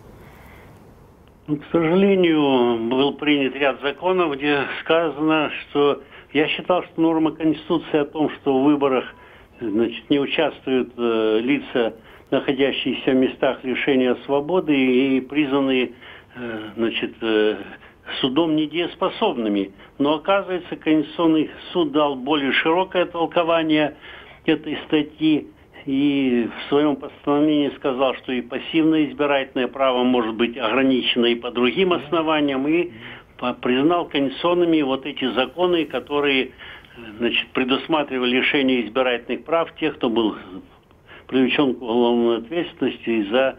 К сожалению, был принят ряд законов, где сказано, что я считал, что норма Конституции о том, что в выборах, значит, не участвуют лица, находящиеся в местах лишения свободы и признанные, значит, судом недееспособными. Но оказывается, Конституционный суд дал более широкое толкование этой статьи и в своем постановлении сказал, что и пассивное избирательное право может быть ограничено и по другим основаниям, и признал конституционными вот эти законы, которые, значит, предусматривали лишение избирательных прав тех, кто был привлечен к уголовной ответственности за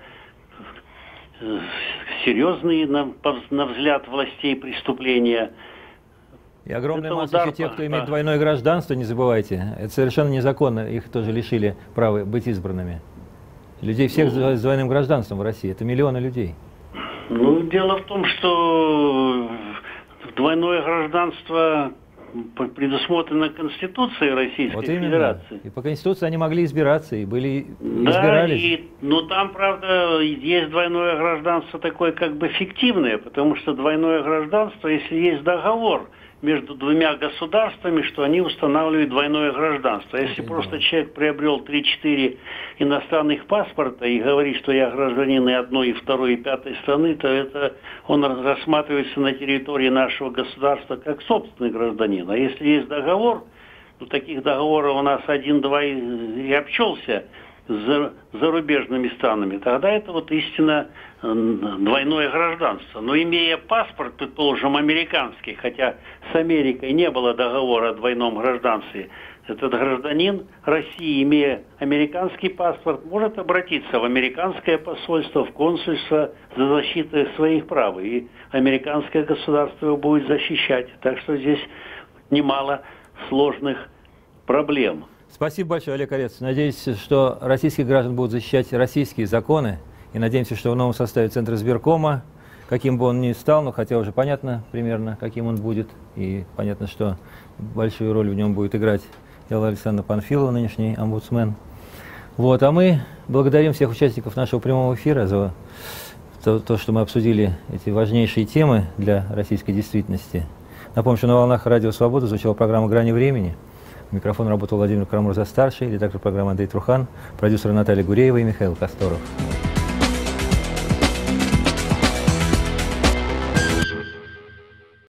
серьезные, на взгляд властей, преступления. И огромная масса еще тех, кто имеет двойное гражданство, не забывайте. Это совершенно незаконно, их тоже лишили права быть избранными. Людей всех с двойным гражданством в России, это миллионы людей. Ну, дело в том, что двойное гражданство предусмотрено Конституцией Российской Федерации. И по Конституции они могли избираться, и были избирались. Да, но там, правда, есть двойное гражданство такое как бы фиктивное, потому что двойное гражданство, если есть договор между двумя государствами, что они устанавливают двойное гражданство. Если просто человек приобрел 3-4 иностранных паспорта и говорит, что я гражданин и одной, и второй, и пятой страны, то это он рассматривается на территории нашего государства как собственный гражданин. А если есть договор, то таких договоров у нас 1-2 и обчелся с зарубежными странами, тогда это вот истинно двойное гражданство. Но имея паспорт, предположим, американский, хотя с Америкой не было договора о двойном гражданстве, этот гражданин России, имея американский паспорт, может обратиться в американское посольство, в консульство за защитой своих прав. И американское государство его будет защищать. Так что здесь немало сложных проблем. Спасибо большое, Олег Борисович. Надеюсь, что российские граждане будут защищать российские законы. И надеемся, что в новом составе Центра избиркома, каким бы он ни стал, но хотя уже понятно примерно, каким он будет. И понятно, что большую роль в нем будет играть Элла Александровна Панфилова, нынешний омбудсмен. Вот, а мы благодарим всех участников нашего прямого эфира за то, что мы обсудили эти важнейшие темы для российской действительности. Напомню, что на волнах Радио Свобода звучала программа «Грани времени». Микрофон работал Владимир Карамурза-старший, редактор программы Андрей Трухан, продюсеры Наталья Гуреева и Михаил Косторов.